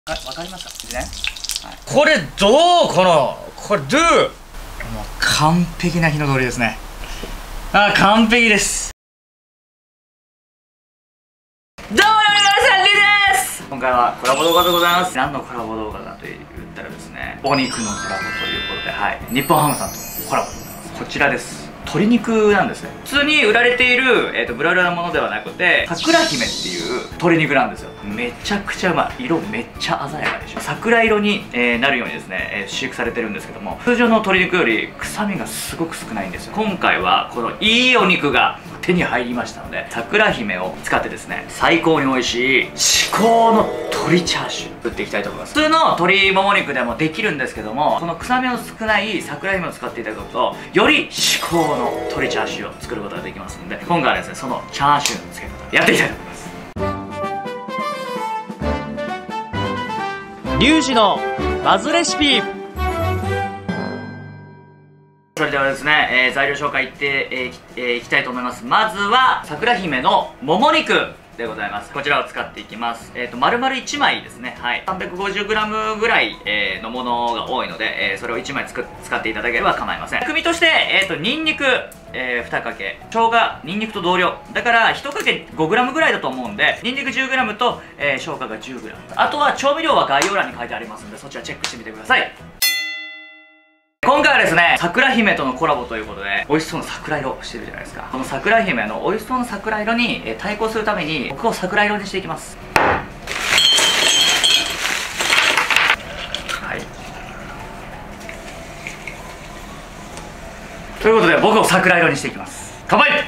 わかりますかね。はい、これどうこれどうもう完璧な火の通りですね。完璧です。どうも皆さん、リです。今回はコラボ動画でございます。何のコラボ動画かと言ったらですね、お肉のコラボということで、はい、日本ハムさんとコラボでございます。こちらです。鶏肉なんですね。普通に売られている、ブラウラなものではなくて、桜姫っていう鶏肉なんですよ。めちゃくちゃうまい。色めっちゃ鮮やかでしょ。桜色に、なるようにですね、飼育されてるんですけども、通常の鶏肉より臭みがすごく少ないんですよ。今回はこのいいお肉が手に入りましたので、桜姫を使ってですね、最高に美味しい至高の鶏チャーシュー作っていきたいと思います。普通の鶏もも肉でもできるんですけども、この臭みの少ない桜姫を使っていただくと、より至高の鶏チャーシューを作ることができますので、今回はですね、そのチャーシューの付け方やっていきたいと思います。リュウジのバズレシピ。それではですね、材料紹介いっていきたいと思います。まずは桜姫のもも肉でございます。こちらを使っていきます。丸々1枚ですね。はい、350g ぐらい、のものが多いので、それを1枚使っていただければ構いません。組として、ニンニク、2かけ、生姜、ニンニクと同量だから1かけ 5g ぐらいだと思うんで、ニンニク 10g と、生姜が 10g。 あとは調味料は概要欄に書いてありますので、そちらチェックしてみてください。今回はですね、桜姫とのコラボということで、美味しそうな桜色してるじゃないですか。この桜姫の美味しそうな桜色に対抗するために、僕を桜色にしていきます。はい、ということで、僕を桜色にしていきます。乾杯。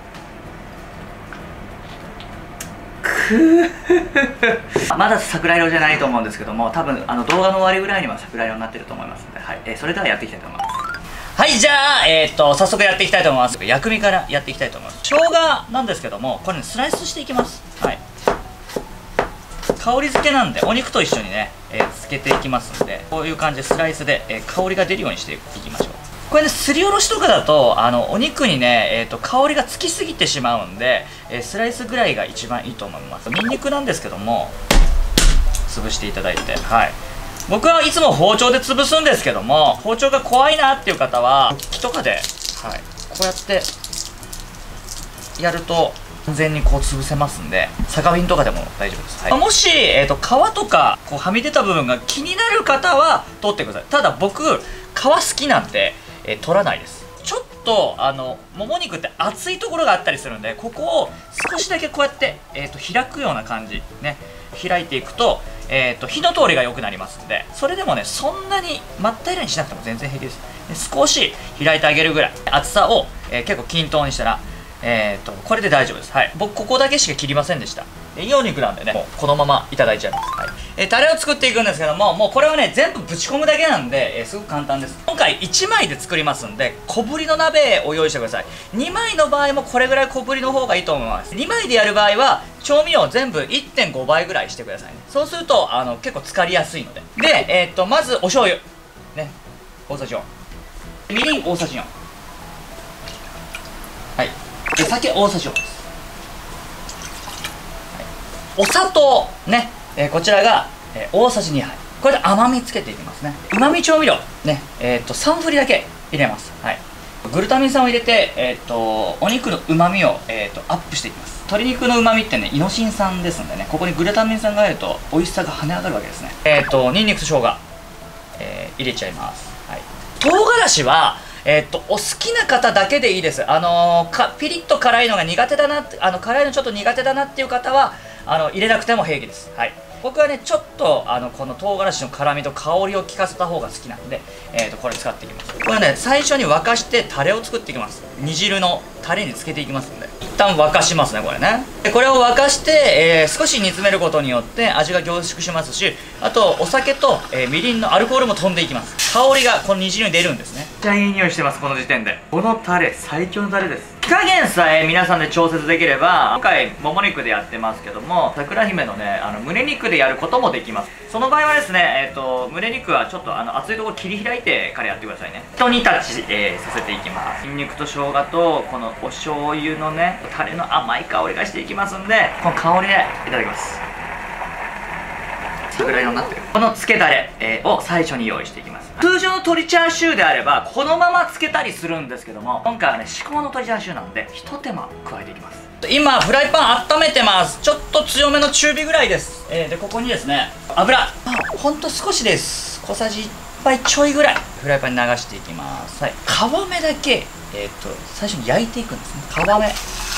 まだ桜色じゃないと思うんですけども、多分動画の終わりぐらいには桜色になってると思いますので、はい、それではやっていきたいと思います。はい、じゃあ、早速やっていきたいと思います。薬味からやっていきたいと思います。生姜なんですけども、これね、スライスしていきます。はい、香り付けなんでお肉と一緒にね、漬けていきますので、こういう感じでスライスで、香りが出るようにしていきましょう。これね、すりおろしとかだとお肉にね、香りがつきすぎてしまうんで、スライスぐらいが一番いいと思います。ニンニクなんですけども、潰していただいて、はい、僕はいつも包丁で潰すんですけども、包丁が怖いなっていう方は木とかで、はい、こうやってやると完全にこう潰せますんで、酒瓶とかでも大丈夫です。はい、もし、皮とかこうはみ出た部分が気になる方は取ってください。ただ僕皮好きなんで、取らないです。ちょっともも肉って厚いところがあったりするんで、ここを少しだけこうやって、開くような感じね、開いていくと、火の通りが良くなりますんで、それでもね、そんなに真っ平らにしなくても全然平気です。で、少し開いてあげるぐらい厚さを、結構均等にしたら、これで大丈夫です。はい、僕ここだけしか切りませんでした。いいお肉なんでね、もうこのままいただいちゃいます。はい、タレを作っていくんですけども、もうこれはね、全部ぶち込むだけなんで、すごく簡単です。今回1枚で作りますんで、小ぶりの鍋を用意してください。2枚の場合もこれぐらい小ぶりの方がいいと思います。2枚でやる場合は調味料全部 1.5 倍ぐらいしてくださいね。そうすると結構浸かりやすいので。で、まずお醤油ね、大さじ4、みりん大さじ4、はい、で酒大さじ4です。お砂糖ね、こちらが、大さじ2杯。これで甘みつけていきますね。うまみ調味料ね、3振りだけ入れます。はい、グルタミン酸を入れて、お肉のうまみを、アップしていきます。鶏肉のうまみってね、イノシン酸ですのでね、ここにグルタミン酸が入ると美味しさが跳ね上がるわけですね。ニンニクと生姜、入れちゃいます。はい、唐辛子はお好きな方だけでいいです。ピリッと辛いのが苦手だなって、辛いのちょっと苦手だなっていう方は入れなくても平気です。はい、僕はね、ちょっとこの唐辛子の辛みと香りを効かせた方が好きなんで、これ使っていきます。これね、最初に沸かしてタレを作っていきます。煮汁のタレにつけていきますので、一旦沸かしますね、これね。でこれを沸かして、少し煮詰めることによって味が凝縮しますし、あとお酒と、みりんのアルコールも飛んでいきます。香りがこの煮汁に出るんですね。めっちゃいい匂いしてます。この時点でこのタレ最強のタレです。火加減さえ皆さんで調節できれば、今回もも肉でやってますけども、桜姫のね、胸肉でやることもできます。その場合はですね、胸肉はちょっと厚いところ切り開いてからやってくださいね。ひと煮立ち、させていきます。ニンニクと生姜とこのお醤油のね、タレの甘い香りがしていきますんで、この香りでいただきます。 桜色になってるこの漬けだれ、を最初に用意していきます。通常の鶏チャーシューであればこのまま漬けたりするんですけども、今回はね至高の鶏チャーシューなのでひと手間加えていきます。今フライパン温めてます。ちょっと強めの中火ぐらいです。でここにですね油、ほんと少しです。小さじ1杯ちょいぐらいフライパンに流していきます。はい、皮目だけ最初に焼いていくんですね。皮目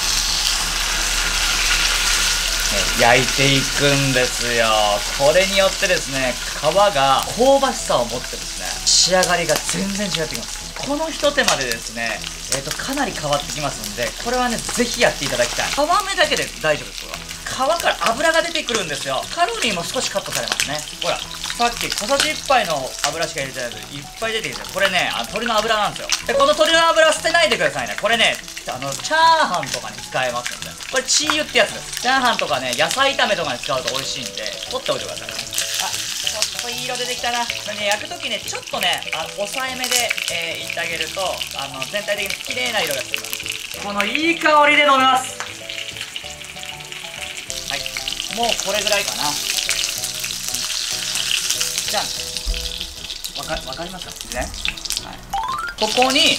焼いていくんですよ。これによってですね皮が香ばしさを持ってですね仕上がりが全然違ってきます。このひと手間でですねかなり変わってきますんで、これはねぜひやっていただきたい。皮目だけで大丈夫です。これは皮から油が出てくるんですよ。カロリーも少しカットされますね。ほらさっき小さじ1杯の油しか入れてないのでいっぱい出てきて、これね鶏の油なんですよ。でこの鶏の油捨てないでくださいね。これねチャーハンとかに使えますんで、これチー油ってやつです。チャーハンとかね野菜炒めとかに使うと美味しいんで取っておいてくださいね。ちょっといい色出てきたな。これね焼くときねちょっとね抑えめでいってあげると全体的に綺麗な色がつきます。このいい香りで飲めます。はい、もうこれぐらいかな。じゃあわかりますかね。はい、ここに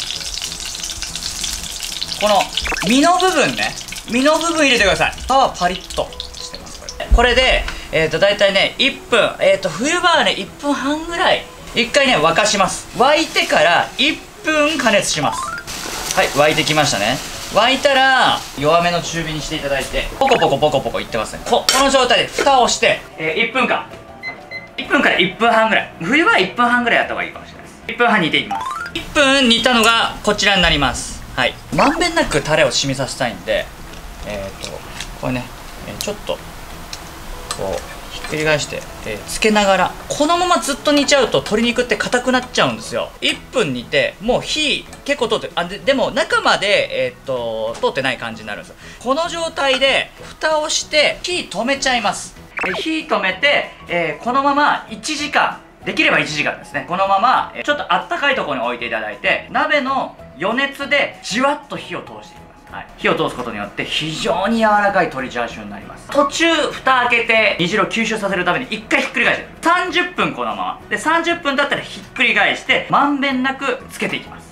この身の部分ね、身の部分入れてください。皮はパリッとしてます。これでだいたいね1分冬場はね1分半ぐらい1回ね沸かします。沸いてから1分加熱します。はい、沸いてきましたね。沸いたら弱めの中火にしていただいてポコポコポコポコいってますね。この状態で蓋をして、1分から1分半ぐらい、冬は1分半ぐらいやった方がいいかもしれないです。1分半煮ていきます。1分煮たのがこちらになります。はい、まんべんなくタレを染みさせたいんでこれねちょっとこうひっくり返して、つけながらこのままずっと煮ちゃうと鶏肉って硬くなっちゃうんですよ。1分煮てもう火結構通ってでも中まで、通ってない感じになるんですよ。この状態で蓋をして火止めちゃいます。火止めて、このまま1時間できれば1時間ですね。このままちょっとあったかいところに置いていただいて鍋の余熱でじわっと火を通していきます。はい、火を通すことによって非常に柔らかい鶏チャーシューになります。途中蓋開けて煮汁を吸収させるために1回ひっくり返して30分このままで30分だったらひっくり返してまんべんなくつけていきます。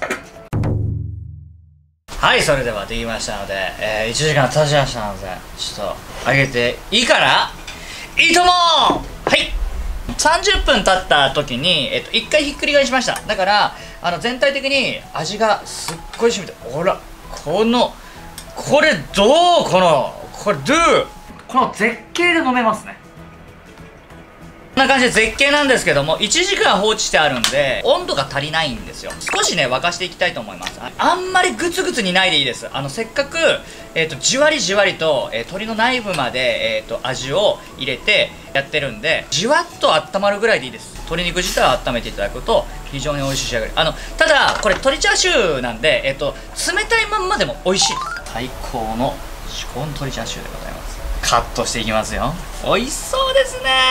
はい、それではできましたので、1時間経ちましたのでちょっと揚げていいかな。いいとも。はい、30分経った時に、1回ひっくり返しました。だから全体的に味がすっごい染みて、ほらこれどうこれどうこの絶景で飲めますね。こんな感じで絶景なんですけども1時間放置してあるんで温度が足りないんですよ。少しね沸かしていきたいと思います。あんまりグツグツ煮ないでいいです。せっかく、じわりじわりと、鶏の内部まで、味を入れてやってるんでじわっと温まるぐらいでいいです。鶏肉自体を温めていただくと非常に美味しい仕上がり。ただこれ鶏チャーシューなんで、冷たいまんまでも美味しいです。最高の至高の鶏チャーシューでございます。カットしていきますよ。美味しそうですね。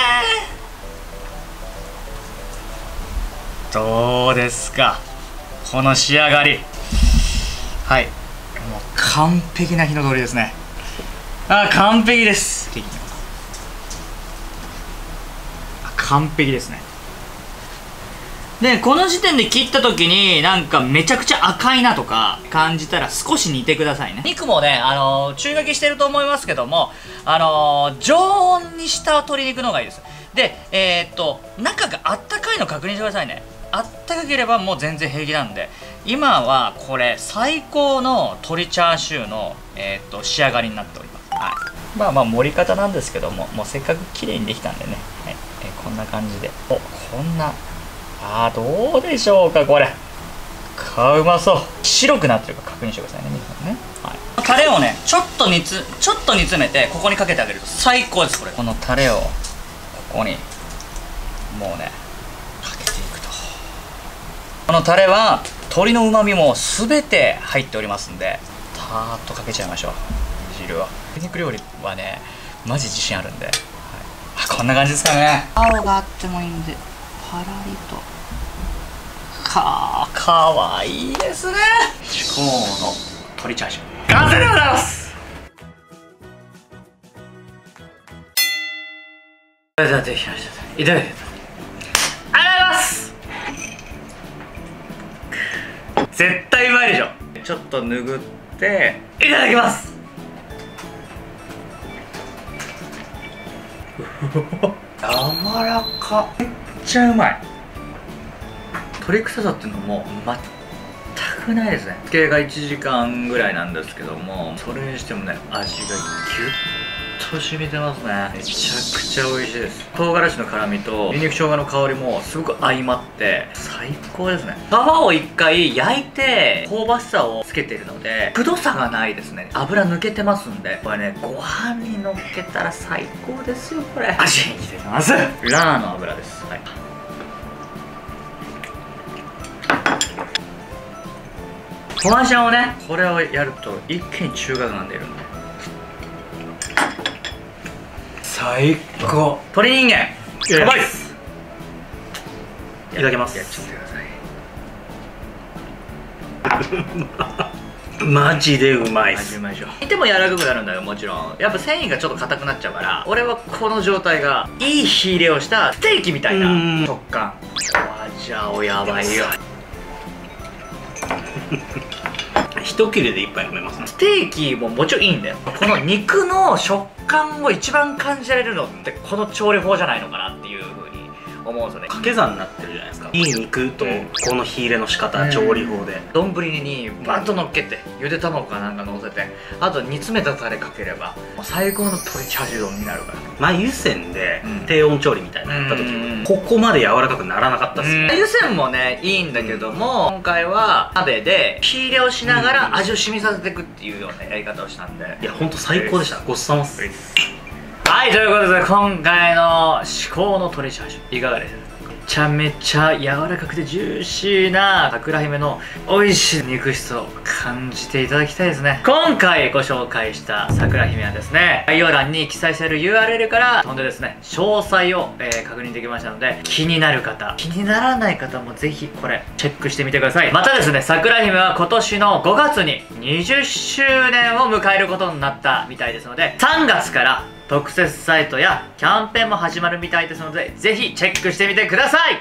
どうですかこの仕上がり。はい、もう完璧な火の通りですね。完璧です。完璧ですね。でこの時点で切った時になんかめちゃくちゃ赤いなとか感じたら少し煮てくださいね。肉もね中焼きしてると思いますけども常温にした鶏肉の方がいいです。で中があったかいの確認してくださいね。あったかければもう全然平気なんで、今はこれ最高の鶏チャーシューの、仕上がりになっております。はい、まあ盛り方なんですけども、もうせっかく綺麗にできたんでね、はい、こんな感じでこんなどうでしょうかこれ。うまそう。白くなってるか確認してくださいね皆さんね。はい、タレをねちょっと煮詰めてここにかけてあげると最高です。このタレをここにもうねかけていくと、このタレは鶏のうまみも全て入っておりますんでたーっとかけちゃいましょう。煮汁は焼肉料理はねマジ自信あるんで、はい、こんな感じですかね。青があってもいいんでパラリとかわいいですね。至高の鶏チャーシュー完成でございます。 それではぜひいただきたいと思います。ありがとうございます。絶対うまいでしょ。ちょっと拭っていただきます。柔らか、めっちゃうまい。鶏臭さっていうのも全くないですね。漬けが1時間ぐらいなんですけども、それにしてもね、味がギュッと染みてますね。めちゃくちゃ美味しいです。唐辛子の辛みとニンニク生姜の香りもすごく相まって最高ですね。皮を一回焼いて香ばしさをつけてるので、くどさがないですね。油抜けてますんで、これね、ご飯にのっけたら最高ですよ。これ味にきてきます。ラーの油です。はい、トマシャンをね、これをやると一気に中華感が出るんで最高。鳥人間やばいっす。いただきます。やっちゃってください。 マジでうまいっす。 うまいでしょ。煮ても柔らかくなるんだよ。もちろんやっぱ繊維がちょっと硬くなっちゃうから、俺はこの状態がいい火入れをしたステーキみたいな食感。じゃあやばいよ。 一切れで一杯飲めますね。 ステーキももちろんいいんだよ。この肉の食感を一番感じられるのってこの調理法じゃないのかなっていう風に思うんですよね。 掛け算になってるじゃないですか。いい肉とこの火入れの仕方、調理法で丼にバッと乗っけてゆで卵かなんか乗せて、あと煮詰めたタレかければもう最高の鶏チャーシュー丼になるから。 前湯煎で低温調理みたいなのやった時ここまで柔らかくならなかったっすよ。 湯煎もねいいんだけども、今回は鍋で火入れをしながら味を染みさせていくっていうようなやり方をしたんで、 いやほんと最高でした。ごちそうさまです。 はい、ということで今回の至高の鶏チャーシューいかがでしたか。めちゃめちゃ柔らかくてジューシーな桜姫の美味しい肉質を感じていただきたいですね。今回ご紹介した桜姫はですね、概要欄に記載される URL から飛んでですね、詳細を、確認できましたので、気になる方、気にならない方もぜひこれチェックしてみてください。またですね、桜姫は今年の5月に20周年を迎えることになったみたいですので、3月から特設サイトやキャンペーンも始まるみたいですので、ぜひチェックしてみてください。